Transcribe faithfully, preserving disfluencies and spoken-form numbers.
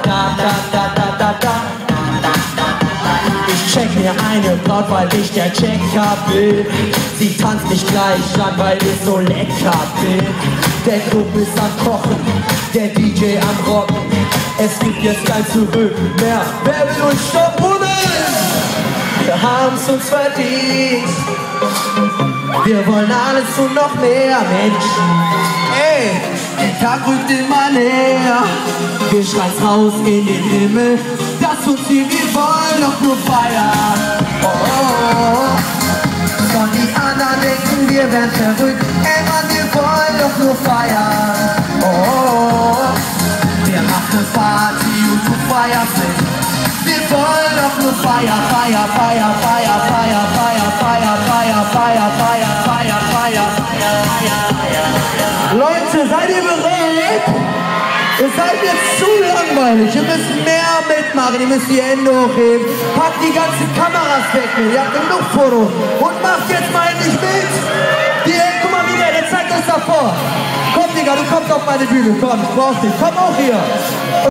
da, da, da, da, da, da. Ich check mir eine Braut, weil ich der Checker bin. Sie tanzt mich gleich an, weil ich so lecker bin. Der Club ist am Kochen, der D J am Rocken. Es gibt jetzt kein Zurück mehr. Wer will uns stoppen? Wir haben's uns verdient. Wir wollen alles und noch mehr, Mensch. Ey, der Tag rückt immer näher. Wir schreien's raus in den Himmel. Das uns hier, wir wollen doch nur feiern. Oh, oh, oh. Und die anderen denken, wir wären verrückt. Ey Mann, wir wollen doch nur feiern. Oh, oh, oh. Wir machen Party und du feierst nicht. Wir wollen doch nur feiern, feiern, feiern, feiern, feiern, feiern, feiern, feiern, feiern, feiern, feiern, feiern, feiern. Leute, seid ihr bereit? Ihr seid jetzt zu langweilig, ihr müsst mehr mitmachen, ihr müsst die Hände hochheben, packt die ganzen Kameras weg mit, ihr habt genug Fotos und macht jetzt mal endlich mit! Die Hände, guck mal wieder, der zeigt uns davor! Komm Digga, du kommst auf meine Bühne, komm, ich brauch dich, komm auch hier!